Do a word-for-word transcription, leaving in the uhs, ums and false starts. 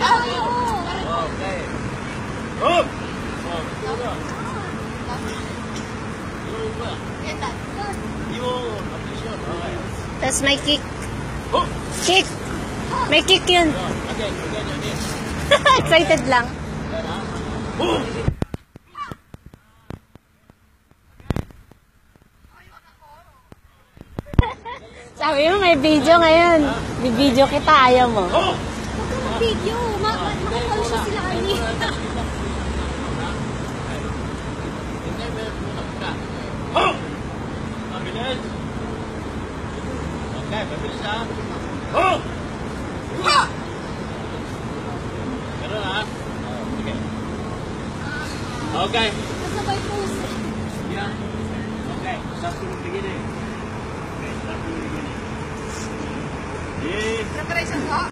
Okay. Oh! Tapos may kick. Kick! May kick yun. Excited lang. Sabi mo may video ngayon. May video kita, ayaw mo. Huwag ka mag-video. Makakalo siya sila kami. Mabilis. Okay, mabilis ha. Oh! Ganun ha. Okay. Okay. Kasabay post. Yeah. Okay, start from the beginning. Okay, start from the beginning. Yeah. Preparation ko.